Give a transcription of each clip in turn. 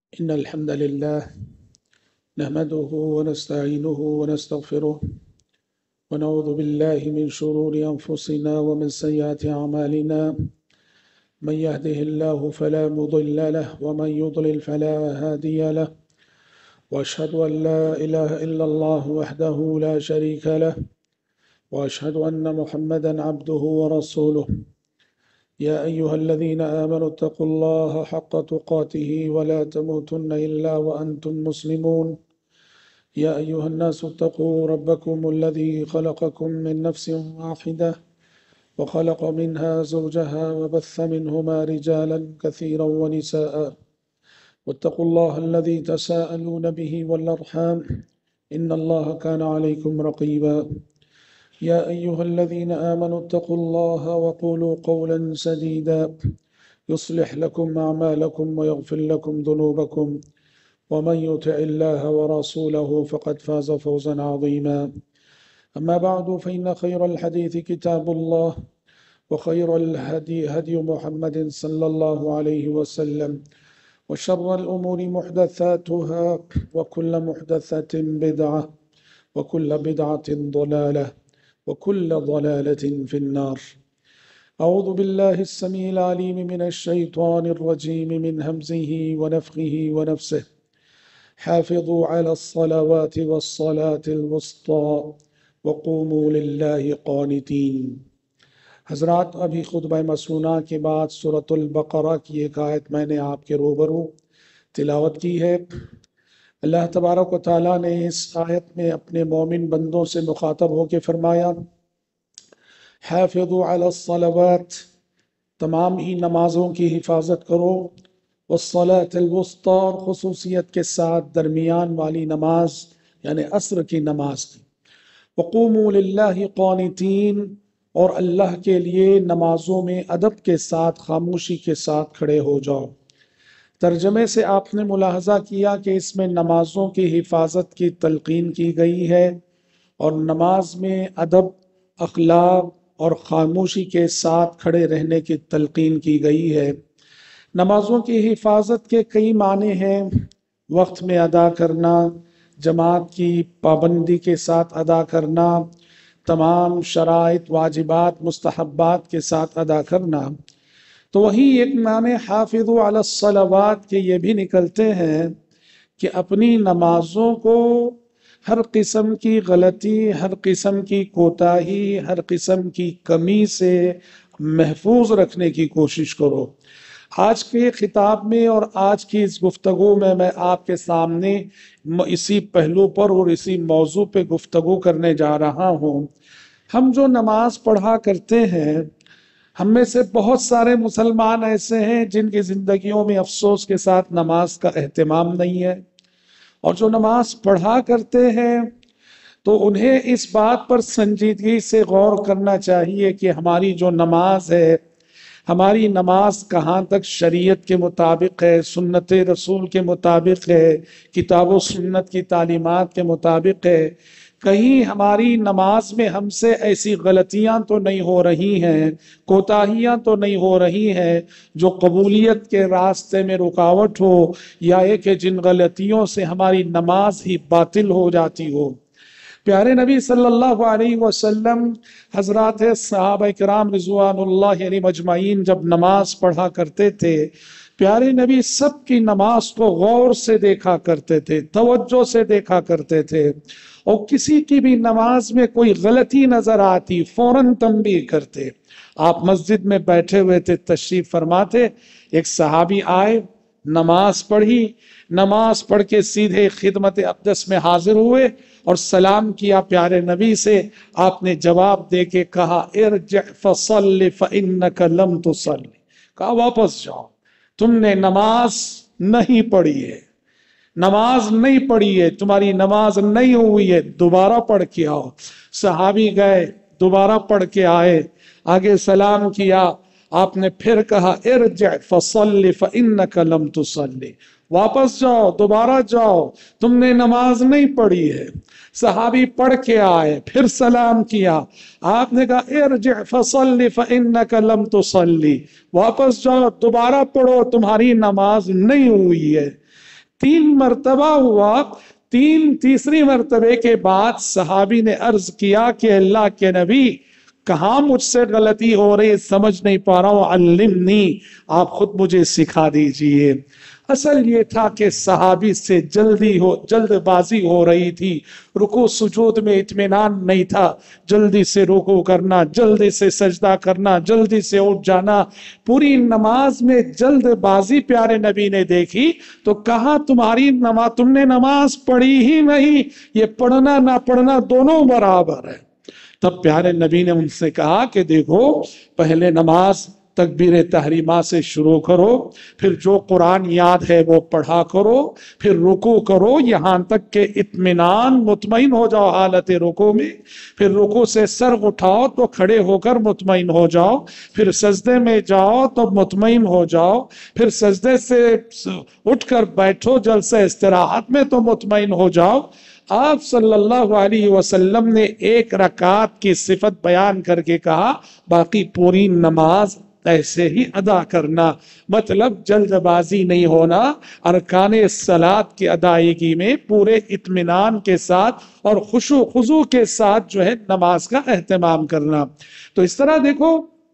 إن الحمد لله نحمده ونستعينه ونستغفره ونعوذ بالله من شرور أنفسنا ومن سيئات أعمالنا من يهده الله فلا مضل له ومن يضلل فلا هادي له وأشهد أن لا إله إلا الله وحده لا شريك له وأشهد أن محمدا عبده ورسوله يا أيها الذين آمنوا اتقوا الله حق تقاته ولا تموتن إلا وأنتم مسلمون يا أيها الناس اتقوا ربكم الذي خلقكم من نفس واحدة وخلق منها زوجها وبث منهما رجالا كثيرا ونساء واتقوا الله الذي تساءلون به والأرحام إن الله كان عليكم رقيبا يا أيها الذين آمنوا اتقوا الله وقولوا قولا سديدا يصلح لكم أعمالكم ويغفر لكم ذنوبكم ومن يطع الله ورسوله فقد فاز فوزا عظيما أما بعد فإن خير الحديث كتاب الله وخير الهدي هدي محمد صلى الله عليه وسلم وشر الأمور محدثاتها وكل محدثة بدعة وكل بدعة ضلالة وكل ضلالة في النار أعوذ بالله السميع العليم من الشيطان الرجيم من همزه ونفخه ونفسه حافظوا على الصلوات والصلاة الوسطى وقوموا لله قانتين۔ حضرات، ابھی خطبہ مسنونہ کے بعد سورۃ البقرہ کی ایک آیت میں نے آپ کے روبرو تلاوت کی ہے۔ اللہ تبارک و تعالیٰ نے اس آیت میں اپنے مومن بندوں سے مخاطب ہو کے فرمایا، حافظوا علی الصلوات، تمام ہی نمازوں کی حفاظت کرو، والصلاة الوسطی، اور خصوصیت کے ساتھ درمیان والی نماز یعنی عصر کی نماز کی، وقوموا للہ قانتین، اور اللہ کے لیے نمازوں میں ادب کے ساتھ خاموشی کے ساتھ کھڑے ہو جاؤ۔ ترجمے سے آپ نے ملاحظہ کیا کہ اس میں نمازوں کی حفاظت کی تلقین کی گئی ہے اور نماز میں ادب، اخلاق اور خاموشی کے ساتھ کھڑے رہنے کی تلقین کی گئی ہے۔ نمازوں کی حفاظت کے کئی معنی ہیں، وقت میں ادا کرنا، جماعت کی پابندی کے ساتھ ادا کرنا، تمام شرائط، واجبات، مستحبات کے ساتھ ادا کرنا۔ تو وہی ایک معنی حافظوا علی الصلوات کے یہ بھی نکلتے ہیں کہ اپنی نمازوں کو ہر قسم کی غلطی، ہر قسم کی کوتاہی، ہر قسم کی کمی سے محفوظ رکھنے کی کوشش کرو۔ آج کے خطاب میں اور آج کی اس گفتگو میں آپ کے سامنے اسی پہلو پر اور اسی موضوع پہ گفتگو کرنے جا رہا ہوں۔ ہم جو نماز پڑھا کرتے ہیں، ہم میں سے بہت سارے مسلمان ایسے ہیں جن کی زندگیوں میں افسوس کے ساتھ نماز کا اہتمام نہیں ہے، اور جو نماز پڑھا کرتے ہیں تو انہیں اس بات پر سنجیدگی سے غور کرنا چاہیے کہ ہماری جو نماز ہے، ہماری نماز کہاں تک شریعت کے مطابق ہے، سنت رسول کے مطابق ہے، کتاب و سنت کی تعلیمات کے مطابق ہے۔ کہیں ہماری نماز میں ہم سے ایسی غلطیاں تو نہیں ہو رہی ہیں، کوتاہیاں تو نہیں ہو رہی ہیں جو قبولیت کے راستے میں رکاوٹ ہو، یا یہ کہ جن غلطیوں سے ہماری نماز ہی باطل ہو جاتی ہو۔ پیارے نبی صلی اللہ علیہ وسلم، حضرات صحابہ کرام رضوان اللہ علیہم اجمعین جب نماز پڑھا کرتے تھے، پیارے نبی سب کی نماز کو غور سے دیکھا کرتے تھے، توجہ سے دیکھا کرتے تھے، اور کسی کی بھی نماز میں کوئی غلطی نظر آتی فوراً تنبیہ کرتے۔ آپ مسجد میں بیٹھے ہوئے تھے، تشریف فرماتے، ایک صحابی آئے، نماز پڑھی، نماز پڑھ کے سیدھے خدمت اقدس میں حاضر ہوئے اور سلام کیا پیارے نبی سے۔ آپ نے جواب دے کے کہا، ارجع فصل فإنک لم تصل، کہا واپس جاؤ، تم نے نماز نہیں پڑھی ہے، نماز نہیں پڑھی ہے، تمہاری نماز نہیں ہوئی ہے، دوبارہ پڑھ کے آؤ۔ صحابی گئے، دوبارہ پڑھ کے آئے، آگے سلام کیا، آپ نے پھر کہا، ارجع فصل فإنک لم تصلی، واپس جاؤ، دوبارہ جاؤ، تم نے نماز نہیں پڑھی ہے۔ صحابی پڑھ کے آئے، پھر سلام کیا، آپ نے کہا، ارجع فصل فإنک لم تصلی، واپس جاؤ، دوبارہ پڑھو، تمہاری نماز نہیں ہوئی ہے۔ 3 مرتبہ ہوا. تیسری مرتبے کے بعد صحابی نے عرض کیا کہ اللہ کے نبی کہاں مجھ سے غلطی ہو رہی، سمجھ نہیں پا رہا ہوں، علمنی، آپ خود مجھے سکھا دیجئے. اصل یہ تھا کہ صحابی سے جلد بازی ہو رہی تھی، رکوع سجود میں اطمینان نہیں تھا، جلدی سے رکوع کرنا، جلدی سے سجدہ کرنا، جلدی سے اٹھ جانا. پوری نماز میں جلد بازی پیارے نبی نے دیکھی تو کہا تم نے نماز پڑھی ہی نہیں، یہ پڑھنا نہ پڑھنا دونوں برابر ہے. تب پیارے نبی نے ان سے کہا کہ دیکھو، پہلے نماز تکبیر تحریمہ سے شروع کرو، پھر جو قرآن یاد ہے وہ پڑھا کرو، پھر رکوع کرو یہاں تک کہ اطمینان مطمئن ہو جاؤ حالت رکوع میں، پھر رکوع سے سر اٹھاؤ تو کھڑے ہو کر مطمئن ہو جاؤ، پھر سجدے میں جاؤ تو مطمئن ہو جاؤ، پھر سجدے سے اٹھ کر بیٹھو جلسہ استراحت میں تو مطمئن ہو جاؤ. آپ صلی اللہ علیہ وسلم نے 1 رکعت کی صفت بیان کر کے کہا باقی پوری نماز ایسے ہی ادا کرنا. مطلب جلد بازی نہیں ہونا، ارکان الصلاۃ کی ادائیگی میں پورے اطمینان کے ساتھ اور خشوع و خضوع کے ساتھ جو ہے نماز کا اہتمام کرنا. تو اس طرح دیکھو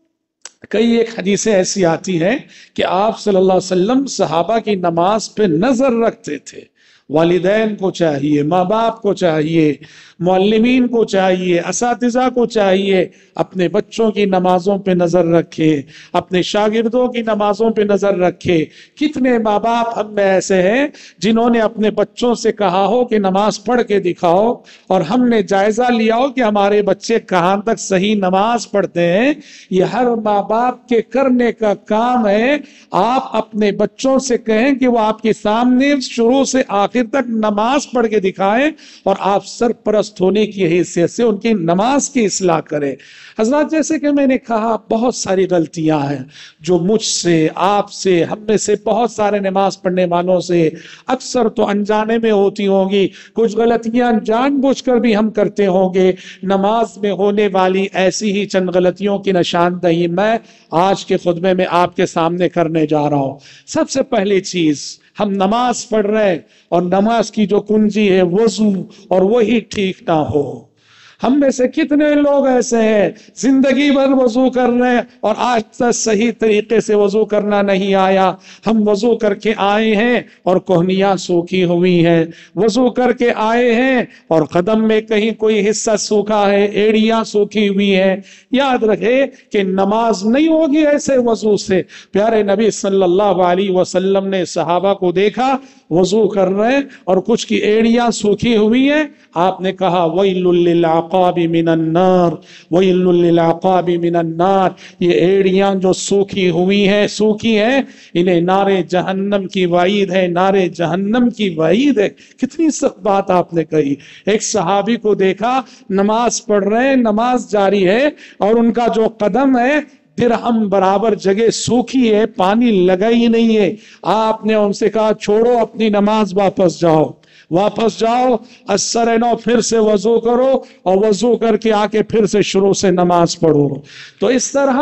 کئی ایک حدیثیں ایسی آتی ہیں کہ آپ صلی اللہ علیہ وسلم صحابہ کی نماز پہ نظر رکھتے تھے. والدین کو چاہیے، ماں باپ کو چاہیے، معلمین کو چاہیے، اساتذہ کو چاہیے اپنے بچوں کی نمازوں پہ نظر رکھے، اپنے شاگردوں کی نمازوں پہ نظر رکھے. کتنے ماں باپ ہم میں ایسے ہیں جنہوں نے اپنے بچوں سے کہا ہو کہ نماز پڑھ کے دکھاؤ، اور ہم نے جائزہ لیا ہو کہ ہمارے بچے کہاں تک صحیح نماز پڑھتے ہیں. یہ ہر ماں باپ کے کرنے کا کام ہے. آپ اپنے بچوں سے کہیں کہ وہ آپ کے سامنے شروع سے آخر تک نماز پڑھ کے دکھائیں، اور آپ سرپرست ہونے کی حیثیت سے ان کی نماز کی اصلاح کریں. حضرات جیسے کہ میں نے کہا بہت ساری غلطیاں ہیں جو مجھ سے، آپ سے، ہم میں سے بہت سارے نماز پڑھنے والوں سے اکثر تو انجانے میں ہوتی ہوں گی، کچھ غلطیاں جان بوجھ کر بھی ہم کرتے ہوں گے. نماز میں ہونے والی ایسی ہی چند غلطیوں کی نشاندہی میں آج کے خطبے میں آپ کے سامنے کرنے جا رہا ہوں. سب سے پہلی چیز، ہم نماز پڑھ رہے ہیں اور نماز کی جو کنجی ہے وضو، اور وہی ٹھیک نہ ہو. ہم میں سے کتنے لوگ ایسے ہیں زندگی بھر وضو کر رہے ہیں اور آج تک صحیح طریقے سے وضو کرنا نہیں آیا. ہم وضو کر کے آئے ہیں اور کوہنیاں سوکھی ہوئی ہیں، وضو کر کے آئے ہیں اور قدم میں کہیں کوئی حصہ سوکھا ہے، ایڑیاں سوکھی ہوئی ہیں. یاد رکھے کہ نماز نہیں ہوگی ایسے وضو سے. پیارے نبی صلی اللہ علیہ وسلم نے صحابہ کو دیکھا وضو کر رہے ہیں اور کچھ کی ایڑیاں سوکھی ہوئی ہیں. آپ نے کہا وَيْلٌ لِّلْعَقَابِ مِنَ النَّارِ وَيْلٌ لِّلْعَقَابِ مِنَ النَّارِ. یہ ایڑیاں جو سوکھی ہوئی ہیں، سوکھی ہیں، انہیں نار جہنم کی وعید ہے، نار جہنم کی وعید ہے. کتنی سخت بات آپ نے کہی. ایک صحابی کو دیکھا نماز پڑھ رہے ہیں، نماز جاری ہے، اور ان کا جو قدم ہے درہم برابر جگہ سوکھی ہے، پانی لگا ہی نہیں ہے. آپ نے ان سے کہا چھوڑو اپنی نماز، واپس جاؤ، واپس جاؤ، اثر نو پھر سے وضو کرو، اور وضو کر کے آ کے پھر سے شروع سے نماز پڑھو. تو اس طرح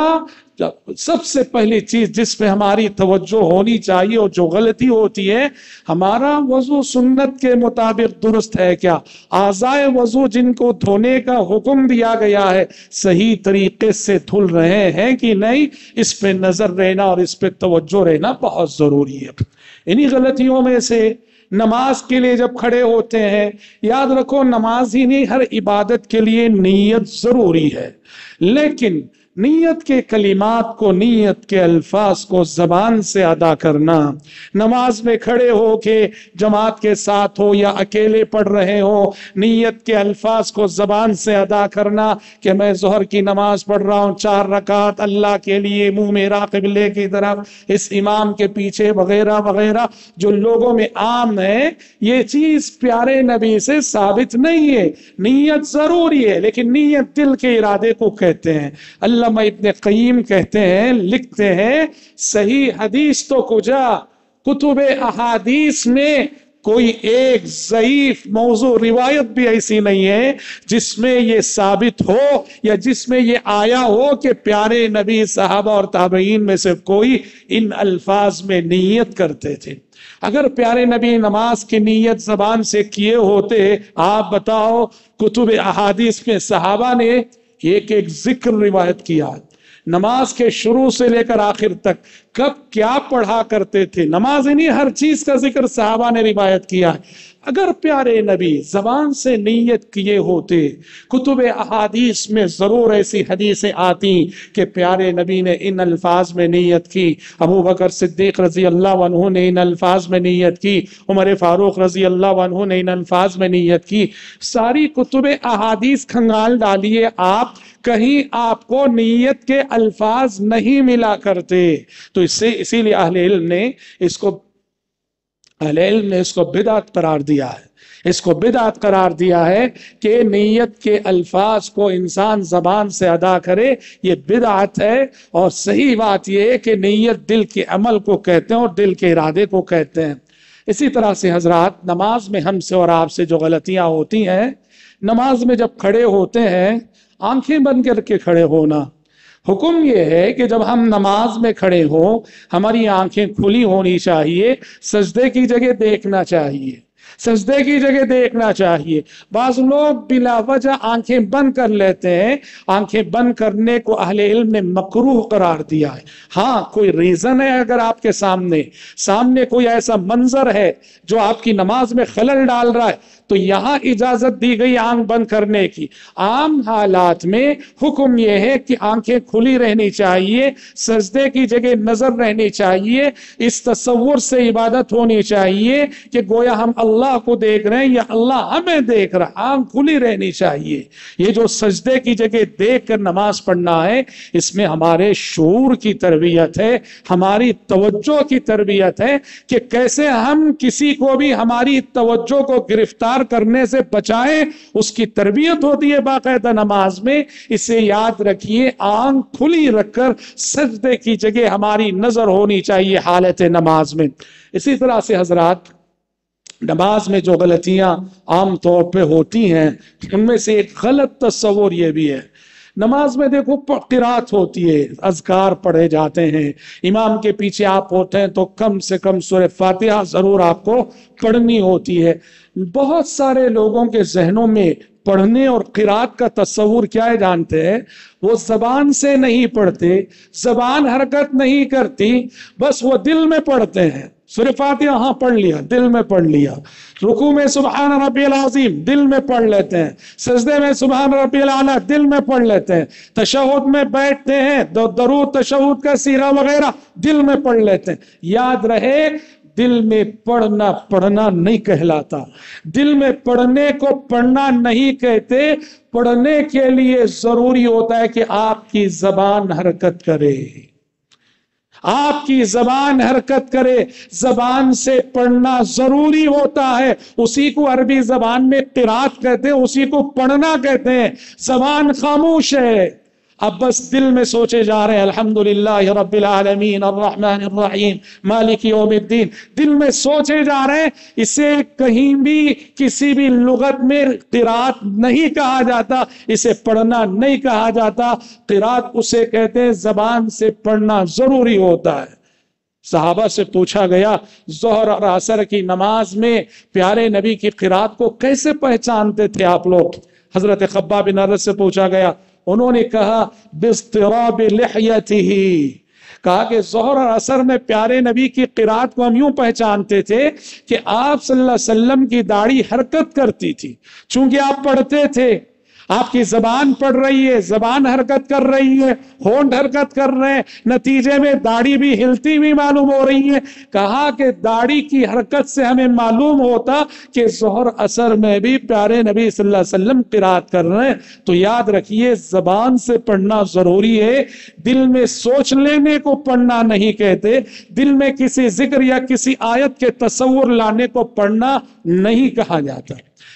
سب سے پہلی چیز جس پہ ہماری توجہ ہونی چاہیے اور جو غلطی ہوتی ہے، ہمارا وضو سنت کے مطابق درست ہے کیا؟ اعضائے وضو جن کو دھونے کا حکم دیا گیا ہے صحیح طریقے سے دھل رہے ہیں کہ نہیں، اس پہ نظر رہنا اور اس پہ توجہ رہنا بہت ضروری ہے. انہی غلطیوں میں سے نماز کے لیے جب کھڑے ہوتے ہیں، یاد رکھو نماز ہی نہیں، ہر عبادت کے لیے نیت ضروری ہے. لیکن نیت کے کلمات کو، نیت کے الفاظ کو زبان سے ادا کرنا، نماز میں کھڑے ہو کے جماعت کے ساتھ ہو یا اکیلے پڑھ رہے ہو، نیت کے الفاظ کو زبان سے ادا کرنا کہ میں ظہر کی نماز پڑھ رہا ہوں 4 رکعت اللہ کے لیے، منہ میرا قبلے کی طرف، اس امام کے پیچھے، وغیرہ وغیرہ جو لوگوں میں عام ہے. یہ چیز پیارے نبی سے ثابت نہیں ہے. نیت ضروری ہے لیکن نیت دل کے ارادے کو کہتے ہیں. علامہ ابن قیم کہتے ہیں، لکھتے ہیں، صحیح حدیث تو کجا، کتب احادیث میں کوئی ایک ضعیف موضوع روایت بھی ایسی نہیں ہے جس میں یہ ثابت ہو یا جس میں یہ آیا ہو کہ پیارے نبی، صحابہ اور تابعین میں سے کوئی ان الفاظ میں نیت کرتے تھے. اگر پیارے نبی نماز کی نیت زبان سے کیے ہوتے، آپ بتاؤ کتب احادیث میں صحابہ نے ایک ایک ذکر روایت کیا ہے، نماز کے شروع سے لے کر آخر تک کب کیا پڑھا کرتے تھے، نماز نہیں ہر چیز کا ذکر صحابہ نے روایت کیا ہے۔ اگر پیارے نبی زبان سے نیت کیے ہوتے، کتب احادیث میں ضرور ایسی حدیثیں آتی کہ پیارے نبی نے ان الفاظ میں نیت کی، ابو بکر صدیق رضی اللہ عنہ نے ان الفاظ میں نیت کی، عمر فاروق رضی اللہ عنہ نے ان الفاظ میں نیت کی۔ ساری کتب احادیث کھنگال ڈالیے آپ، کہیں آپ کو نیت کے الفاظ نہیں ملا کرتے۔ تو اسی لیے اہل علم نے اس کو بدعت قرار دیا ہے، اس کو بدعت قرار دیا ہے کہ نیت کے الفاظ کو انسان زبان سے ادا کرے، یہ بدعت ہے۔ اور صحیح بات یہ ہے کہ نیت دل کے عمل کو کہتے ہیں اور دل کے ارادے کو کہتے ہیں۔ اسی طرح سے حضرات، نماز میں ہم سے اور آپ سے جو غلطیاں ہوتی ہیں، نماز میں جب کھڑے ہوتے ہیں آنکھیں بند کر کے کھڑے ہونا۔ حکم یہ ہے کہ جب ہم نماز میں کھڑے ہوں ہماری آنکھیں کھلی ہونی چاہیے، سجدے کی جگہ دیکھنا چاہیے، سجدے کی جگہ دیکھنا چاہیے۔ بعض لوگ بلا وجہ آنکھیں بند کر لیتے ہیں، آنکھیں بند کرنے کو اہل علم نے مکروہ قرار دیا ہے۔ ہاں کوئی ریزن ہے، اگر آپ کے سامنے کوئی ایسا منظر ہے جو آپ کی نماز میں خلل ڈال رہا ہے تو یہاں اجازت دی گئی آنکھ بند کرنے کی۔ عام حالات میں حکم یہ ہے کہ آنکھیں کھلی رہنی چاہیے، سجدے کی جگہ نظر رہنی چاہیے، اس تصور سے عبادت ہونی چاہیے کہ گویا ہم اللہ کو دیکھ رہے ہیں یا اللہ ہمیں دیکھ رہا ہے، آنکھ کھلی رہنی چاہیے۔ یہ جو سجدے کی جگہ دیکھ کر نماز پڑھنا ہے، اس میں ہمارے شعور کی تربیت ہے، ہماری توجہ کی تربیت ہے کہ کیسے ہم کسی کو بھی ہماری توجہ کو گرفتار کرنے سے بچائیں، اس کی تربیت ہوتی ہے باقاعدہ نماز میں۔ اسے یاد رکھیے، آنکھ کھلی رکھ کر سجدے کی جگہ ہماری نظر ہونی چاہیے حالت نماز میں۔ اسی طرح سے حضرات، نماز میں جو غلطیاں عام طور پہ ہوتی ہیں ان میں سے ایک غلط تصور یہ بھی ہے، نماز میں دیکھو قرات ہوتی ہے، اذکار پڑھے جاتے ہیں، امام کے پیچھے آپ ہوتے ہیں تو کم سے کم سورہ فاتحہ ضرور آپ کو پڑھنی ہوتی ہے۔ بہت سارے لوگوں کے ذہنوں میں پڑھنے اور قرات کا تصور کیا ہے جانتے ہیں؟ وہ زبان سے نہیں پڑھتے، زبان حرکت نہیں کرتی، بس وہ دل میں پڑھتے ہیں۔ سورہ فاتحہ ہاں پڑھ لیا، دل میں پڑھ لیا، رکوع میں سبحان ربی العظیم دل میں پڑھ لیتے ہیں، سجدے میں سبحان ربی الاعلیٰ دل میں پڑھ لیتے ہیں، تشہد میں بیٹھتے ہیں درود تشہد کا صیغہ وغیرہ دل میں پڑھ لیتے ہیں۔ یاد رہے، دل میں پڑھنا نہیں کہلاتا، دل میں پڑھنے کو پڑھنا نہیں کہتے۔ پڑھنے کے لیے ضروری ہوتا ہے کہ آپ کی زبان حرکت کرے، آپ کی زبان حرکت کرے، زبان سے پڑھنا ضروری ہوتا ہے۔ اسی کو عربی زبان میں قرات کہتے ہیں، اسی کو پڑھنا کہتے ہیں۔ زبان خاموش ہے، اب بس دل میں سوچے جا رہے ہیں الحمدللہ رب العالمین الرحمن الرحیم مالک یوم الدین، دل میں سوچے جا رہے ہیں۔ اسے کہیں بھی کسی بھی لغت میں قرات نہیں کہا جاتا، اسے پڑھنا نہیں کہا جاتا۔ قرات اسے کہتے ہیں زبان سے پڑھنا ضروری ہوتا ہے۔ صحابہ سے پوچھا گیا ظہر اور عصر کی نماز میں پیارے نبی کی قرات کو کیسے پہچانتے تھے آپ لوگ؟ حضرت خباب بن ارد سے پوچھا گیا، انہوں نے کہا باضطراب لحیتہ، کہا کہ ظہر اور عصر میں پیارے نبی کی قرات کو ہم یوں پہچانتے تھے کہ آپ صلی اللہ علیہ وسلم کی داڑھی حرکت کرتی تھی، چونکہ آپ پڑھتے تھے، آپ کی زبان پڑھ رہی ہے، زبان حرکت کر رہی ہے، ہونٹ حرکت کر رہے ہیں، نتیجے میں داڑھی بھی ہلتی ہوئی معلوم ہو رہی ہے۔ کہا کہ داڑھی کی حرکت سے ہمیں معلوم ہوتا کہ ظہر عصر میں بھی پیارے نبی صلی اللہ علیہ وسلم قرات کر رہے ہیں۔ تو یاد رکھیے، زبان سے پڑھنا ضروری ہے، دل میں سوچ لینے کو پڑھنا نہیں کہتے، دل میں کسی ذکر یا کسی آیت کے تصور لانے کو پڑھنا نہیں کہا جاتا۔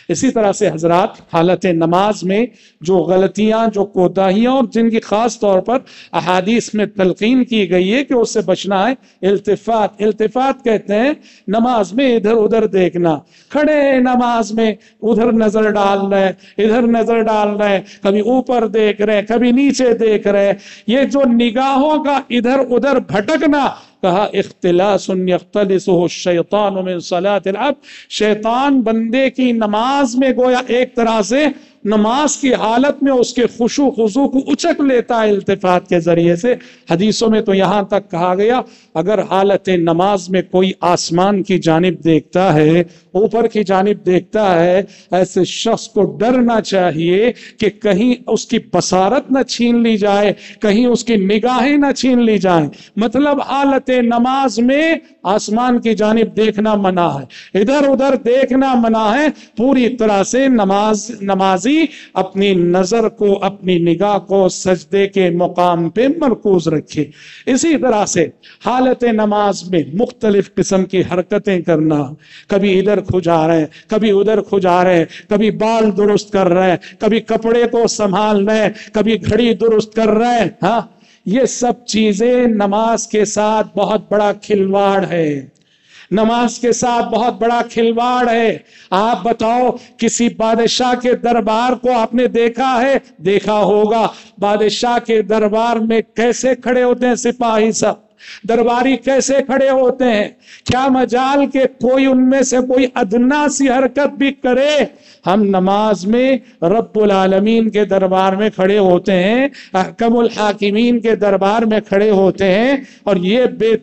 اسی طرح سے حضرات حالت نماز میں جو غلطیاں، جو کوتاہیاں اور جن کی خاص طور پر احادیث میں تلقین کی گئی ہے کہ اس سے بچنا ہے، التفات۔ التفات کہتے ہیں نماز میں ادھر ادھر دیکھنا، کھڑے ہیں نماز میں ادھر نظر ڈال رہے ہیں، ادھر نظر ڈال رہے ہیں، کبھی اوپر دیکھ رہے ہیں، کبھی نیچے دیکھ رہے ہیں۔ یہ جو نگاہوں کا ادھر ادھر بھٹکنا، کہا اختلاس یختلسہ الشیطان من صلاۃ العبد، شیطان بندے کی نماز میں گویا ایک طرح سے نماز کی حالت میں اس کے خشوع خضوع کو اچک لیتا ہے التفات کے ذریعے سے۔ حدیثوں میں تو یہاں تک کہا گیا اگر حالت نماز میں کوئی آسمان کی جانب دیکھتا ہے، اوپر کی جانب دیکھتا ہے، ایسے شخص کو ڈرنا چاہیے کہ کہیں اس کی بصارت نہ چھین لی جائے، کہیں اس کی نگاہیں نہ چھین لی جائیں۔ مطلب حالت نماز میں آسمان کی جانب دیکھنا منع ہے، ادھر ادھر دیکھنا منع ہے۔ پوری طرح سے نمازی اپنی نظر کو، اپنی نگاہ کو سجدے کے مقام پہ مرکوز رکھے۔ اسی طرح سے حالت نماز میں مختلف قسم کی حرکتیں کرنا، کبھی ادھر کھجا رہے ہیں، کبھی ادھر کھجا رہے ہیں، کبھی بال درست کر رہے ہیں، کبھی کپڑے کو سنبھال رہے ہیں، کبھی گھڑی درست کر رہے ہیں۔ ہاں، یہ سب چیزیں نماز کے ساتھ بہت بڑا کھلواڑ ہے، نماز کے ساتھ بہت بڑا کھلواڑ ہے۔ آپ بتاؤ کسی بادشاہ کے دربار کو آپ نے دیکھا ہے؟ دیکھا ہوگا۔ بادشاہ کے دربار میں کیسے کھڑے ہوتے ہیں سپاہی سب، درباری کیسے کھڑے ہوتے ہیں؟ کیا مجال کہ کوئی ان میں سے کوئی ادنا سی حرکت بھی کرے؟ ہم نماز میں رب العالمین کے دربار میں کھڑے ہوتے ہیں، احکم الحاکمین کے دربار میں کھڑے ہوتے ہیں، اور یہ بے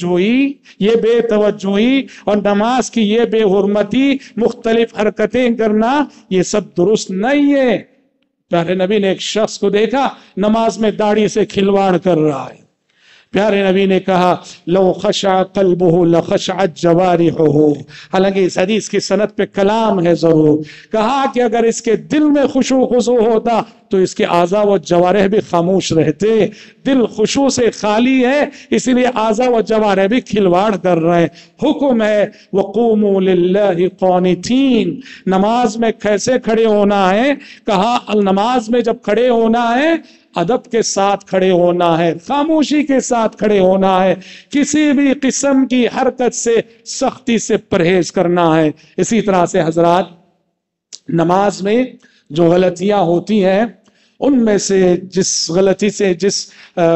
توجہی اور نماز کی یہ بے حرمتی، مختلف حرکتیں کرنا، یہ سب درست نہیں ہے۔ پیارے نبی نے ایک شخص کو دیکھا نماز میں داڑھی سے کھلواڑ کر رہا ہے۔ پیارے نبی نے کہا لو خشع قلبہ لخشعت جوارحہ، حالانکہ اس حدیث کی سند پہ کلام ہے ضرور، کہا کہ اگر اس کے دل میں خشوع خضوع ہوتا تو اس کے اعضاء و جوارح بھی خاموش رہتے۔ دل خشوع سے خالی ہے، اس لیے اعضاء و جوارح بھی کھلواڑ کر رہے ہیں۔ حکم ہے وقوموا للہ قانتین، نماز میں کیسے کھڑے ہونا ہے؟ کہا نماز میں جب کھڑے ہونا ہے ادب کے ساتھ کھڑے ہونا ہے، خاموشی کے ساتھ کھڑے ہونا ہے، کسی بھی قسم کی حرکت سے سختی سے پرہیز کرنا ہے۔ اسی طرح سے حضرات نماز میں جو غلطیاں ہوتی ہیں، ان میں سے جس غلطی سے، جس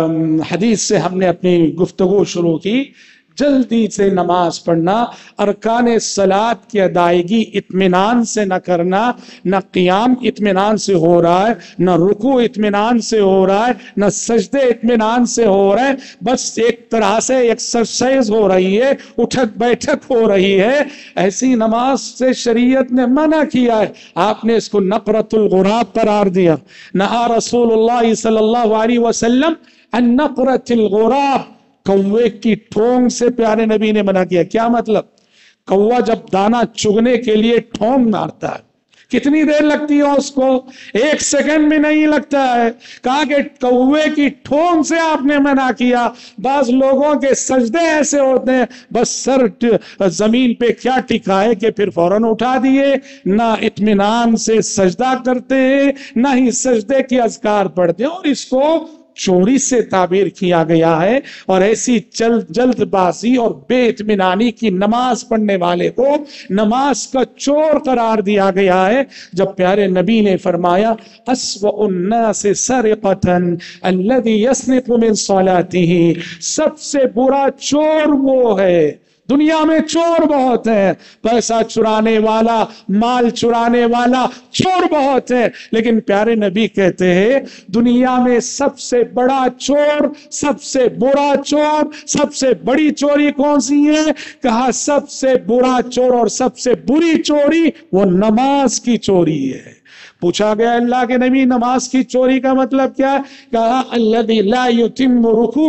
حدیث سے ہم نے اپنی گفتگو شروع کی، جلدی سے نماز پڑھنا، ارکان صلاۃ کی ادائیگی اطمینان سے نہ کرنا، نہ قیام اطمینان سے ہو رہا ہے، نہ رکوع اطمینان سے ہو رہا ہے، نہ سجدے اطمینان سے ہو رہے ہیں، بس ایک طرح سے ایکسرسائز ہو رہی ہے، اٹھک بیٹھک ہو رہی ہے۔ ایسی نماز سے شریعت نے منع کیا ہے، آپ نے اس کو نقرۃ الغراب قرار دیا۔ نہا رسول اللہ صلی اللہ علیہ وسلم عن نقرۃ الغراب، کوے کی ٹھونگ سے پیارے نبی نے منع کیا۔ کیا مطلب؟ کوا جب دانا چگنے کے لیے ٹھونگ مارتا ہے، کتنی دیر لگتی ہے اس کو؟ 1 سیکنڈ بھی نہیں لگتا ہے۔ کہا کہ کوے کی ٹھونگ سے آپ نے منع کیا۔ بعض لوگوں کے سجدے ایسے ہوتے ہیں، بس سر زمین پہ کیا ٹکائے کہ پھر فوراً اٹھا دیے، نہ اطمینان سے سجدہ کرتے ہیں، نہ ہی سجدے کی اذکار پڑھتے ہیں، اور اس کو چوری سے تعبیر کیا گیا ہے، اور ایسی جلد بازی اور بے اطمینانی کی نماز پڑھنے والے کو نماز کا چور قرار دیا گیا ہے۔ جب پیارے نبی نے فرمایا اسوأ الناس سرقۃ الذی یسرق من صلاتہ، سب سے برا چور وہ ہے، دنیا میں چور بہت ہیں، پیسہ چرانے والا، مال چرانے والا چور بہت ہے، لیکن پیارے نبی کہتے ہیں دنیا میں سب سے بڑا چور، سب سے برا چور، سب سے بڑی چوری کون سی ہے؟ کہا سب سے برا چور اور سب سے بری چوری وہ نماز کی چوری ہے۔ پوچھا گیا اللہ کے نبی نماز کی چوری کا مطلب کیا ہے؟ کہا الذی لا یتم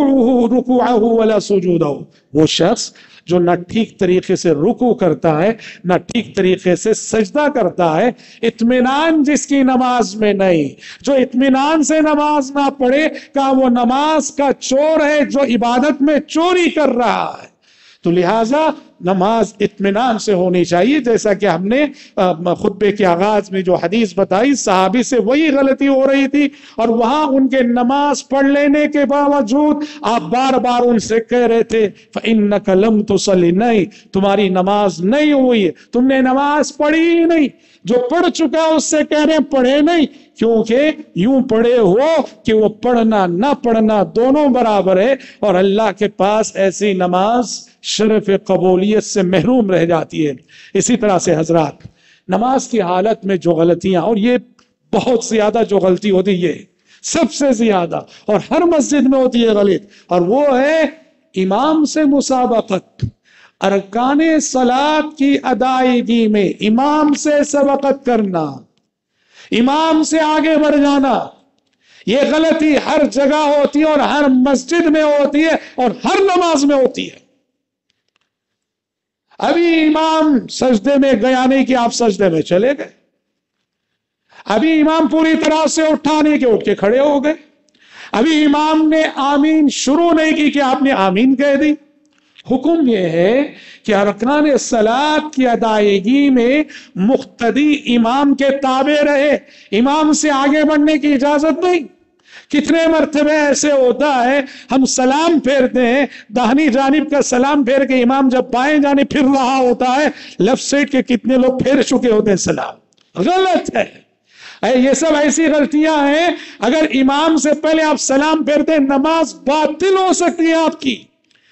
رکوعہ ولا سجودہ، وہ شخص جو نہ ٹھیک طریقے سے رکوع کرتا ہے، نہ ٹھیک طریقے سے سجدہ کرتا ہے، اطمینان جس کی نماز میں نہیں، جو اطمینان سے نماز نہ پڑھے، کہا وہ نماز کا چور ہے جو عبادت میں چوری کر رہا ہے۔ تو لہٰذا نماز اطمینان سے ہونی چاہیے، جیسا کہ ہم نے خطبے کے آغاز میں جو حدیث بتائی، صحابی سے وہی غلطی ہو رہی تھی اور وہاں ان کے نماز پڑھ لینے کے باوجود آپ بار بار ان سے کہہ رہے تھے فَإِنَّكَ لَمْ تُصَلِّ، نہیں تمہاری نماز نہیں ہوئی ہے، تم نے نماز پڑھی ہی نہیں۔ جو پڑھ چکا اس سے کہہ رہے ہیں پڑھے نہیں، کیونکہ یوں پڑھے ہو کہ وہ پڑھنا نہ پڑھنا دونوں برابر ہے، اور اللہ کے پاس ایسی نماز شرف قبولیت سے محروم رہ جاتی ہے۔ اسی طرح سے حضرات، نماز کی حالت میں جو غلطیاں، اور یہ بہت زیادہ جو غلطی ہوتی ہے، سب سے زیادہ اور ہر مسجد میں ہوتی ہے غلط، اور وہ ہے امام سے مسابقت۔ ارکان صلاۃ کی ادائیگی میں امام سے سبقت کرنا، امام سے آگے بڑھ جانا، یہ غلطی ہر جگہ ہوتی ہے اور ہر مسجد میں ہوتی ہے اور ہر نماز میں ہوتی ہے۔ ابھی امام سجدے میں گیا نہیں کہ آپ سجدے میں چلے گئے، ابھی امام پوری طرح سے اٹھا نہیں کہ اٹھ کے کھڑے ہو گئے، ابھی امام نے آمین شروع نہیں کی کہ آپ نے آمین کہہ دی۔ حکم یہ ہے کہ ارکان صلاۃ کی ادائیگی میں مقتدی امام کے تابع رہے، امام سے آگے بڑھنے کی اجازت نہیں۔ کتنے مرتبہ ایسے ہوتا ہے ہم سلام پھیرتے ہیں، داہنی جانب کا سلام پھیر کے امام جب بائیں جانب پھر رہا ہوتا ہے، لیفٹ سائڈ کے کتنے لوگ پھیر چکے ہوتے ہیں سلام۔ غلط ہے، یہ سب ایسی غلطیاں ہیں۔ اگر امام سے پہلے آپ سلام پھیرتے ہیں، نماز باطل ہو سکتی ہے آپ کی۔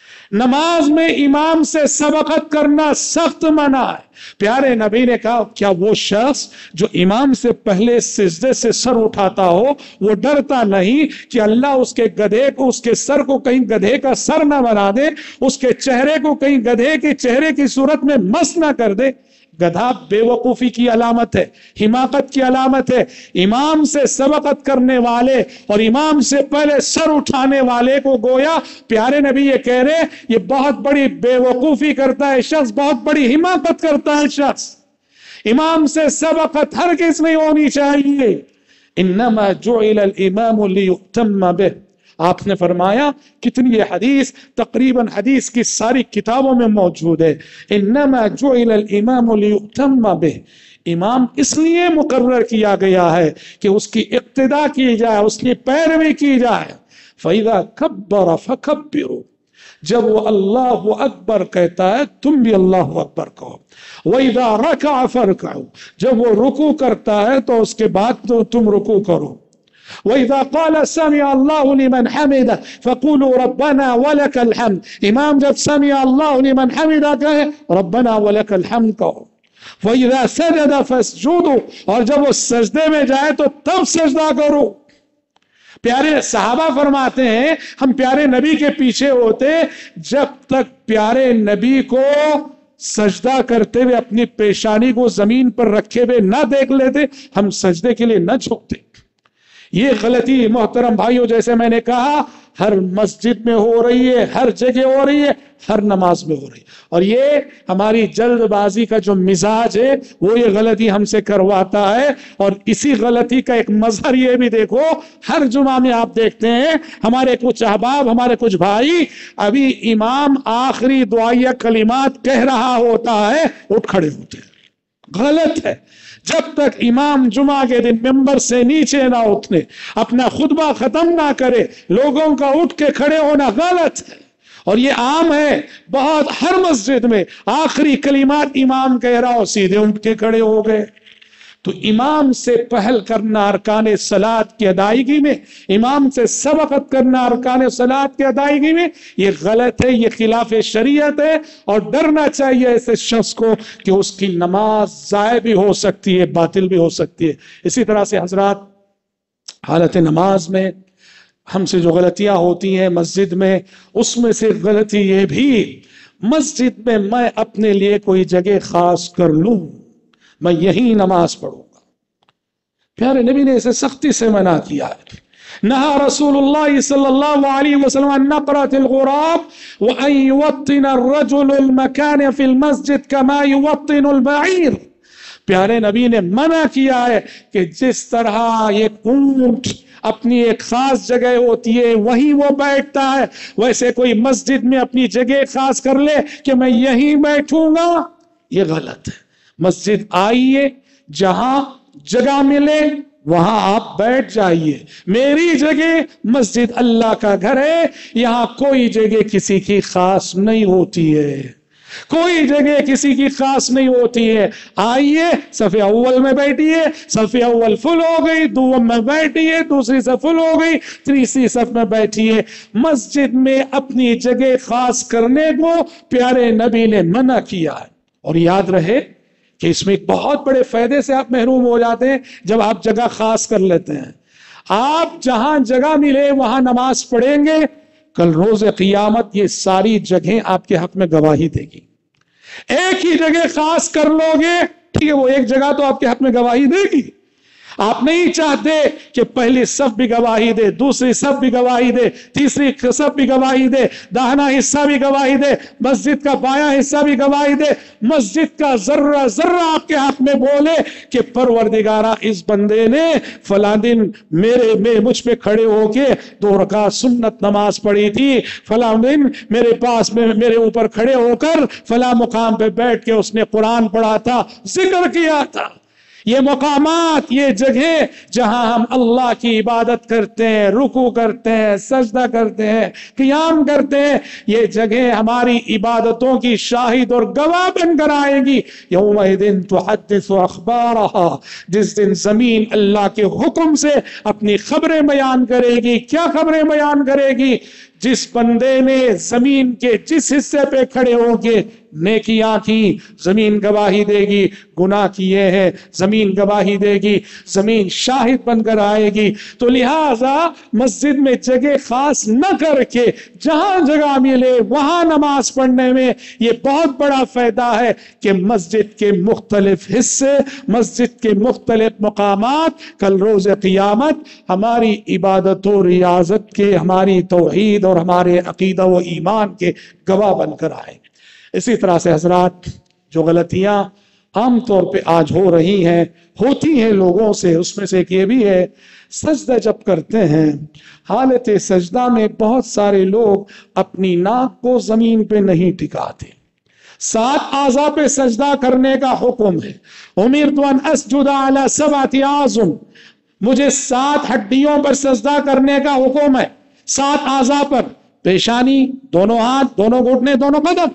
نماز میں امام سے سبقت کرنا سخت منع ہے۔ پیارے نبی نے کہا کیا وہ شخص جو امام سے پہلے سجدے سے سر اٹھاتا ہو وہ ڈرتا نہیں کہ اللہ اس کے گدھے کو، اس کے سر کو کہیں گدھے کا سر نہ بنا دے، اس کے چہرے کو کہیں گدھے کے چہرے کی صورت میں مس نہ کر دے؟ گدھا بے وقوفی کی علامت ہے، حماقت کی علامت ہے۔ امام سے سبقت کرنے والے اور امام سے پہلے سر اٹھانے والے کو گویا پیارے نبی یہ کہہ رہے یہ بہت بڑی بے وقوفی کرتا ہے شخص، بہت بڑی حماقت کرتا ہے شخص۔ امام سے سبقت ہرگز نہیں ہونی چاہیے۔ انما جعل الامام لیؤتم بہ، آپ نے فرمایا، کتنی یہ حدیث تقریباً حدیث کی ساری کتابوں میں موجود ہے، انما جعل الامام لیؤتم بہ، امام اس لیے مقرر کیا گیا ہے کہ اس کی اقتداء کی جائے، اس کی پیروی کی جائے۔ فَإِذَا كَبَّرَ فَكَبِّرُوا، جب وہ اللہ اکبر کہتا ہے تم بھی اللہ اکبر کہو۔ وَإِذَا رَكَعَ فَارْكَعُوا، جب وہ رکوع کرتا ہے تو اس کے بعد تو تم رکوع کرو۔ وَإِذَا قَالَ سَمِعَ اللَّهُ لِمَنْ حَمِدَهُ فَقُولُوا رَبَّنَا وَلَكَ الْحَمْدُ، امام جب سَمِعَ اللَّهُ لِمَنْ حَمِدَهُ کہے رَبَّنَا وَلَكَ الْحَمْدُ کہو۔ وَإِذَا سَجَدَ فَاسْجُدُوا، اور جب وہ سجدے میں جائے تو تب سجدہ کرو۔ پیارے صحابہ فرماتے ہیں ہم پیارے نبی کے پیچھے ہوتے جب تک پیارے نبی کو سجدہ کرتے ہوئے اپنی پیشانی کو زمین پر رکھے ہوئے نہ دیکھ لیتے، ہم سجدے کے لیے نہ جھکتے۔ یہ غلطی محترم بھائیوں جیسے میں نے کہا ہر مسجد میں ہو رہی ہے، ہر جگہ ہو رہی ہے، ہر نماز میں ہو رہی ہے، اور یہ ہماری جلد بازی کا جو مزاج ہے وہ یہ غلطی ہم سے کرواتا ہے۔ اور اسی غلطی کا ایک مظہر یہ بھی دیکھو، ہر جمعہ میں آپ دیکھتے ہیں ہمارے کچھ احباب، ہمارے کچھ بھائی، ابھی امام آخری دعائیہ کلمات کہہ رہا ہوتا ہے اٹھ کھڑے ہوتے ہیں۔ غلط ہے۔ جب تک امام جمعہ کے دن ممبر سے نیچے نہ اٹھنے، اپنا خطبہ ختم نہ کرے، لوگوں کا اٹھ کے کھڑے ہونا غلط ہے۔ اور یہ عام ہے، بہت ہر مسجد میں آخری کلمات امام کہہ رہا ہو سیدھے اٹھ کے کھڑے ہو گئے۔ تو امام سے پہل کرنا ارکان صلاۃ کی ادائیگی میں، امام سے سبقت کرنا ارکان صلاۃ کی ادائیگی میں، یہ غلط ہے، یہ خلاف شریعت ہے، اور ڈرنا چاہیے ایسے شخص کو کہ اس کی نماز ضائع بھی ہو سکتی ہے، باطل بھی ہو سکتی ہے۔ اسی طرح سے حضرات، حالت نماز میں ہم سے جو غلطیاں ہوتی ہیں مسجد میں، اس میں سے غلطی یہ بھی، مسجد میں میں اپنے لیے کوئی جگہ خاص کر لوں، میں یہی نماز پڑھوں گا۔ پیارے نبی نے اسے سختی سے منع کیا ہے۔ نہا رسول اللہ صلی اللہ علیہ وسلم عن نقرۃ الغراب وان يوطن الرجل المكان في المسجد كما يوطن البعير، پیارے نبی نے منع کیا ہے کہ جس طرح ایک اونٹ اپنی ایک خاص جگہ ہوتی ہے وہیں وہ بیٹھتا ہے. ویسے کوئی مسجد میں اپنی جگہ خاص کر لے کہ میں یہیں بیٹھوں گا، یہ غلط ہے. مسجد آئیے، جہاں جگہ ملے وہاں آپ بیٹھ جائیے. میری جگہ مسجد اللہ کا گھر ہے، یہاں کوئی جگہ کسی کی خاص نہیں ہوتی ہے، کوئی جگہ کسی کی خاص نہیں ہوتی ہے. آئیے صف اول میں بیٹھیے، صف اول فل ہو گئی، دوم میں بیٹھیے، دوسری صف فل ہو گئی، تیسری صف میں بیٹھیے. مسجد میں اپنی جگہ خاص کرنے کو پیارے نبی نے منع کیا ہے. اور یاد رہے کہ اس میں ایک بہت بڑے فائدے سے آپ محروم ہو جاتے ہیں جب آپ جگہ خاص کر لیتے ہیں. آپ جہاں جگہ ملے وہاں نماز پڑھیں گے، کل روز قیامت یہ ساری جگہیں آپ کے حق میں گواہی دے گی. ایک ہی جگہ خاص کر لو گے، ٹھیک ہے، وہ ایک جگہ تو آپ کے حق میں گواہی دے گی. آپ نہیں چاہتے کہ پہلی صف بھی گواہی دے، دوسری صف بھی گواہی دے، تیسری صف بھی گواہی دے، داہنا حصہ بھی گواہی دے، مسجد کا بایاں حصہ بھی گواہی دے، مسجد کا ذرہ ذرہ آپ کے حق میں بولے کہ پروردگارہ اس بندے نے فلاں دن مجھ پہ کھڑے ہو کے 2 رکعت سنت نماز پڑھی تھی، فلاں دن میرے پاس میں میرے اوپر کھڑے ہو کر فلاں مقام پہ بیٹھ کے اس نے قرآن پڑھا تھا، ذکر کیا تھا. یہ مقامات، یہ جگہ جہاں ہم اللہ کی عبادت کرتے ہیں، رکوع کرتے ہیں، سجدہ کرتے ہیں، قیام کرتے ہیں، یہ جگہ ہماری عبادتوں کی شاہد اور گواہ بن کر آئے گی. یومئذ تحدث اخبارہا، جس دن زمین اللہ کے حکم سے اپنی خبریں بیان کرے گی. کیا خبریں بیان کرے گی؟ جس بندے نے زمین کے جس حصے پہ کھڑے ہو کے نیکیاں کی، زمین گواہی دے گی. گناہ کیے ہیں، زمین گواہی دے گی، زمین شاہد بن کر آئے گی. تو لہٰذا مسجد میں جگہ خاص نہ کر کے جہاں جگہ ملے وہاں نماز پڑھنے میں یہ بہت بڑا فائدہ ہے کہ مسجد کے مختلف حصے، مسجد کے مختلف مقامات کل روز قیامت ہماری عبادت و ریاضت کے، ہماری توحید اور ہمارے عقیدہ و ایمان کے گواہ بن کر آئے. اسی طرح سے حضرات، جو غلطیاں عام طور پہ آج ہو رہی ہیں، ہوتی ہیں لوگوں سے، اس میں سے ایک یہ بھی ہے، سجدہ جب کرتے ہیں حالت سجدہ میں بہت سارے لوگ اپنی ناک کو زمین پہ نہیں ٹکاتے. 7 اعضاء پہ سجدہ کرنے کا حکم ہے. امرت ان اسجد علی 7 اعظم، مجھے 7 ہڈیوں پر سجدہ کرنے کا حکم ہے. 7 اعضاء پر، پیشانی، دونوں ہاتھ، دونوں گھٹنے، دونوں قدم،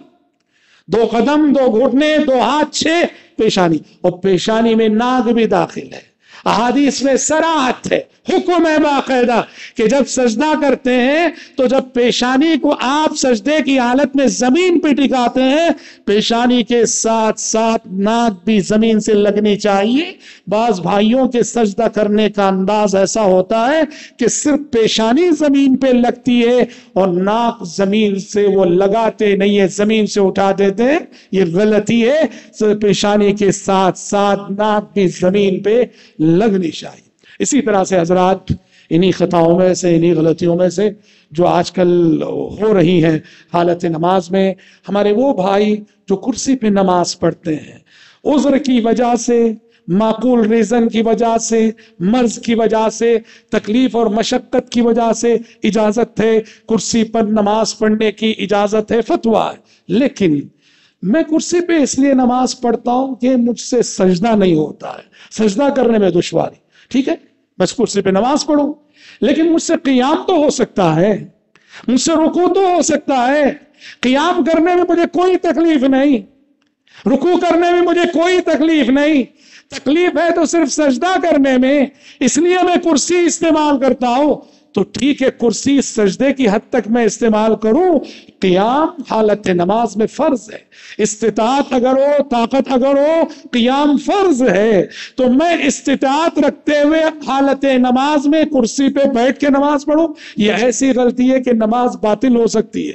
2 قدم، 2 گھٹنے، 2 ہاتھ، 6 پیشانی، اور پیشانی میں ناک بھی داخل ہے. احادیث میں صراحت ہے، حکم ہے باقاعدہ کہ جب سجدہ کرتے ہیں تو جب پیشانی کو آپ سجدے کی حالت میں زمین پہ ٹکاتے ہیں، پیشانی کے ساتھ ساتھ ناک بھی زمین سے لگنی چاہیے. بعض بھائیوں کے سجدہ کرنے کا انداز ایسا ہوتا ہے کہ صرف پیشانی زمین پہ لگتی ہے اور ناک زمین سے وہ لگاتے نہیں ہے، زمین سے اٹھا دیتے ہیں. یہ غلطی ہے. پیشانی کے ساتھ ساتھ ناک بھی زمین پہ لگنی چاہیے. اسی طرح سے حضرات، انہی خطاؤں میں سے، انہی غلطیوں میں سے جو آج کل ہو رہی ہیں حالت نماز میں، ہمارے وہ بھائی جو کرسی پہ نماز پڑھتے ہیں، عذر کی وجہ سے، معقول ریزن کی وجہ سے، مرض کی وجہ سے، تکلیف اور مشقت کی وجہ سے اجازت ہے، کرسی پر نماز پڑھنے کی اجازت ہے، فتویٰ ہے. لیکن میں کرسی پہ اس لیے نماز پڑھتا ہوں کہ مجھ سے سجدہ نہیں ہوتا ہے، سجدہ کرنے میں دشواری. ٹھیک ہے، بس کرسی پہ نماز پڑھوں، لیکن مجھ سے قیام تو ہو سکتا ہے، مجھ سے رکوع تو ہو سکتا ہے. قیام کرنے میں مجھے کوئی تکلیف نہیں، رکوع کرنے میں مجھے کوئی تکلیف نہیں. تکلیف ہے تو صرف سجدہ کرنے میں، اس لیے میں کرسی استعمال کرتا ہوں. تو ٹھیک ہے، کرسی سجدے کی حد تک میں استعمال کروں. قیام حالت نماز میں فرض ہے. استطاعت اگر ہو، طاقت اگر ہو، قیام فرض ہے. تو میں استطاعت رکھتے ہوئے حالت نماز میں کرسی پہ بیٹھ کے نماز پڑھوں، یہ ایسی غلطی ہے کہ نماز باطل ہو سکتی ہے.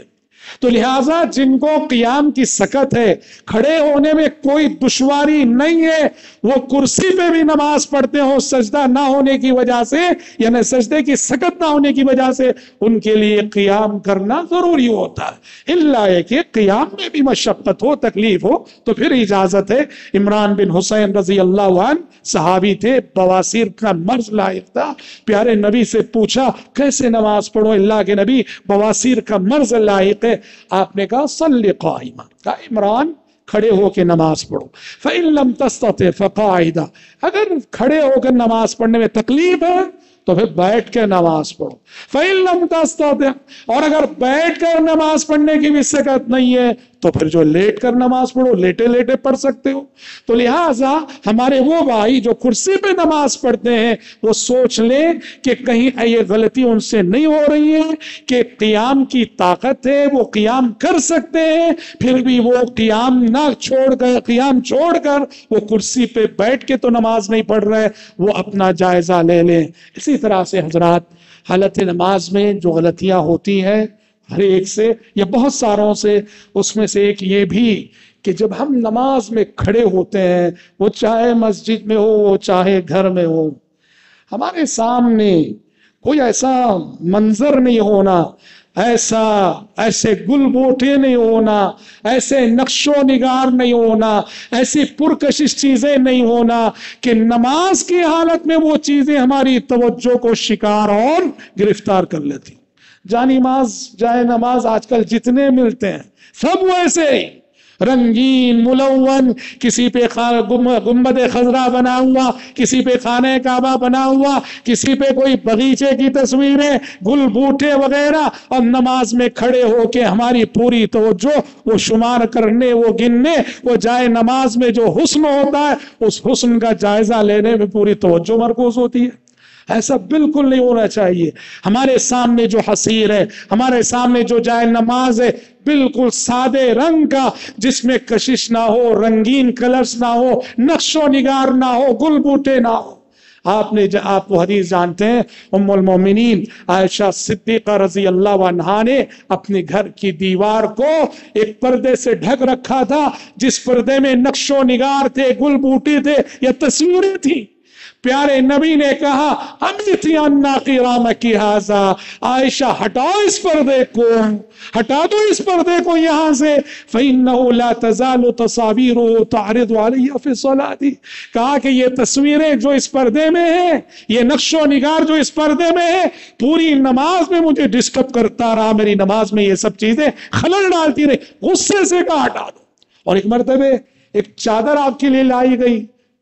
تو لہٰذا جن کو قیام کی سکت ہے، کھڑے ہونے میں کوئی دشواری نہیں ہے، وہ کرسی پہ بھی نماز پڑھتے ہوں سجدہ نہ ہونے کی وجہ سے، یعنی سجدے کی سکت نہ ہونے کی وجہ سے، ان کے لیے قیام کرنا ضروری ہوتا ہے، الا ہے کہ قیام میں بھی مشقت ہو، تکلیف ہو، تو پھر اجازت ہے۔ عمران بن حسین رضی اللہ عنہ صحابی تھے، بواسیر کا مرض لاحق تھا، پیارے نبی سے پوچھا کیسے نماز پڑھو اللہ کے نبی، بواسیر کا مرض لاحق ہے۔ آپ نے کہا صلی قائما، کہا عمران کھڑے ہو کے نماز پڑھو، فَإِن لَمْ تَسْتَطِعْ فَقَاعِدًا، اگر کھڑے ہو کر نماز پڑھنے میں تکلیف ہے تو پھر بیٹھ کے نماز پڑھو، فَإِن لَمْ تَسْتَطِعْ، اور اگر بیٹھ کر نماز پڑھنے کی بھی سکت نہیں ہے تو پھر جو لیٹ کر نماز پڑھو، لیٹے لیٹے پڑھ سکتے ہو۔ تو لہٰذا ہمارے وہ بھائی جو کرسی پہ نماز پڑھتے ہیں وہ سوچ لیں کہ کہیں یہ غلطی ان سے نہیں ہو رہی ہے کہ قیام کی طاقت ہے، وہ قیام کر سکتے ہیں، پھر بھی وہ قیام قیام چھوڑ کر وہ کرسی پہ بیٹھ کے تو نماز نہیں پڑھ رہے، وہ اپنا جائزہ لے لیں۔ اسی طرح سے حضرات، حالت نماز میں جو غلطیاں ہوتی ہیں ہر ایک سے یا بہت ساروں سے، اس میں سے ایک یہ بھی کہ جب ہم نماز میں کھڑے ہوتے ہیں، وہ چاہے مسجد میں ہو، وہ چاہے گھر میں ہو، ہمارے سامنے کوئی ایسا منظر نہیں ہونا، ایسے گل بوٹے نہیں ہونا، ایسے نقش و نگار نہیں ہونا، ایسی پرکشش چیزیں نہیں ہونا کہ نماز کی حالت میں وہ چیزیں ہماری توجہ کو شکار اور گرفتار کر لیتی۔ جائے نماز آج کل جتنے ملتے ہیں سب ویسے ہی رنگین ملون، کسی پہ گنبد خضرا بنا ہوا، کسی پہ خانہ کعبہ بنا ہوا، کسی پہ کوئی باغیچے کی تصویریں، گل بوٹے وغیرہ، اور نماز میں کھڑے ہو کے ہماری پوری توجہ وہ شمار کرنے، وہ گننے، وہ جائے نماز میں جو حسن ہوتا ہے اس حسن کا جائزہ لینے میں پوری توجہ مرکوز ہوتی ہے۔ ایسا بالکل نہیں ہونا چاہیے۔ ہمارے سامنے جو حصیر ہے، ہمارے سامنے جو جائے نماز ہے، بالکل سادے رنگ کا، جس میں کشش نہ ہو، رنگین کلرز نہ ہو، نقش و نگار نہ ہو، گل بوٹے نہ ہو۔ آپ وہ حدیث جانتے ہیں، ام المومنین عائشہ صدیقہ رضی اللہ عنہا نے اپنے گھر کی دیوار کو ایک پردے سے ڈھک رکھا تھا، جس پردے میں نقش و نگار تھے، گل بوٹے تھے یا تصویریں تھیں۔ پیارے نبی نے کہا امیتی عنا قرامک ھذا، عائشہ ہٹاؤ اس پردے کو، ہٹا دو اس پردے کو یہاں سے، فإنه لا تزال تصاویرہ تعرض علی فی الصلاۃ، کہا کہ یہ تصویریں جو اس پردے میں ہیں، یہ نقش و نگار جو اس پردے میں ہے، پوری نماز میں مجھے ڈسٹرب کرتا رہا، میری نماز میں یہ سب چیزیں خلل ڈالتی رہی۔ غصے سے کہا ہٹا دو۔ اور ایک مرتبہ ایک چادر آپ کے لیے لائی گئی،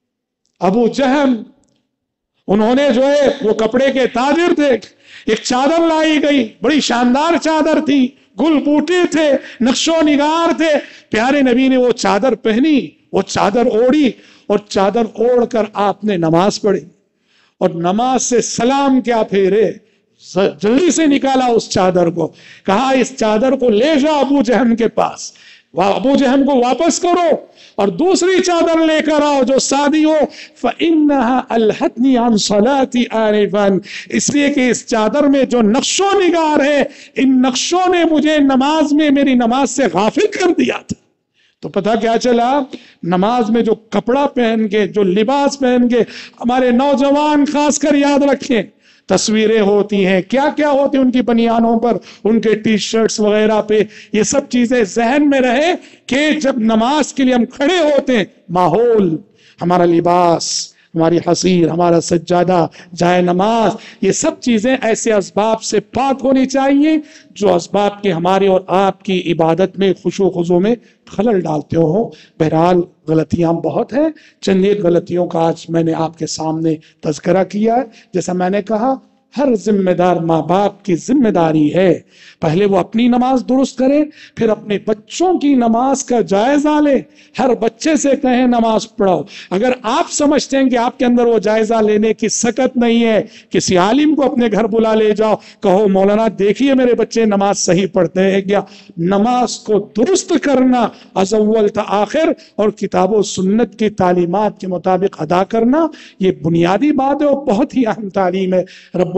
ابو جہل، انہوں نے جو ہے وہ کپڑے کے تاجر تھے، ایک چادر لائی گئی، بڑی شاندار چادر تھی، گل بوٹے تھے، نقش و نگار تھے۔ پیارے نبی نے وہ چادر پہنی، وہ چادر اوڑھی، اور چادر اوڑھ کر آپ نے نماز پڑھی، اور نماز سے سلام کیا پھیرے، جلدی سے نکالا اس چادر کو، کہا اس چادر کو لے جاؤ ابو جہل کے پاس، ابو جہل کو واپس کرو، اور دوسری چادر لے کر آؤ جو سادی ہو، فَإِنَّهَا أَلْهَتْنِي عَنْ صَلَاتِي آنِفًا، اس لیے کہ اس چادر میں جو نقش و نگار ہے، ان نقشوں نے مجھے نماز میں میری نماز سے غافل کر دیا تھا۔ تو پتہ کیا چلا، نماز میں جو کپڑا پہن کے، جو لباس پہن کے، ہمارے نوجوان خاص کر یاد رکھیں، تصویریں ہوتی ہیں، کیا کیا ہوتی ہیں ان کی بنیانوں پر، ان کے ٹی شرٹس وغیرہ پہ، یہ سب چیزیں ذہن میں رہے کہ جب نماز کے لیے ہم کھڑے ہوتے ہیں، ماحول، ہمارا لباس، ہماری حصیر، ہمارا سجادہ، جائے نماز، یہ سب چیزیں ایسے اسباب سے پاک ہونی چاہیے جو اسباب کے ہماری اور آپ کی عبادت میں، خشوع و خضوع میں خلل ڈالتے ہوں۔ بہرحال غلطیاں بہت ہیں، چند ایک غلطیوں کا آج میں نے آپ کے سامنے تذکرہ کیا ہے۔ جیسا میں نے کہا، ہر ذمہ دار ماں باپ کی ذمہ داری ہے پہلے وہ اپنی نماز درست کرے، پھر اپنے بچوں کی نماز کا جائزہ لے، ہر بچے سے کہیں نماز پڑھو۔ اگر آپ سمجھتے ہیں کہ آپ کے اندر وہ جائزہ لینے کی سکت نہیں ہے، کسی عالم کو اپنے گھر بلا لے جاؤ، کہو مولانا دیکھیے میرے بچے نماز صحیح پڑھتے ہیں کیا۔ نماز کو درست کرنا از اول تا آخر اور کتاب و سنت کی تعلیمات کے مطابق ادا کرنا، یہ بنیادی بات ہے اور بہت ہی اہم تعلیم ہے۔ رب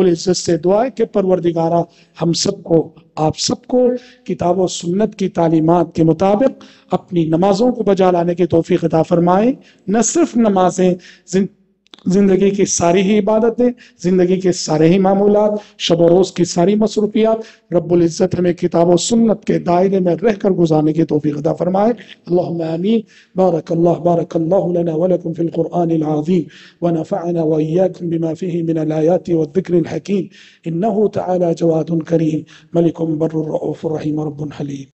العزت سے دعا ہے کہ پروردگارہ ہم سب کو، آپ سب کو کتاب و سنت کی تعلیمات کے مطابق اپنی نمازوں کو بجا لانے کی توفیق عطا فرمائے۔ نہ صرف نمازیں، زندگی کی ساری ہی عبادتیں، زندگی کے سارے ہی معمولات، شب و روز کی ساری مصروفیات رب العزت ہمیں کتاب و سنت کے دائرے میں رہ کر گزارنے کی توفیق عطا فرمائے۔ اللہم آمین۔ بارک اللہ لنا ولکم فی القرآن العظیم ونفعنا وإیاکم بما فیہ من الآیات والذکر الحکیم، انہ تعالی جواد کریم ملک بر رؤوف رحیم رب حلیم۔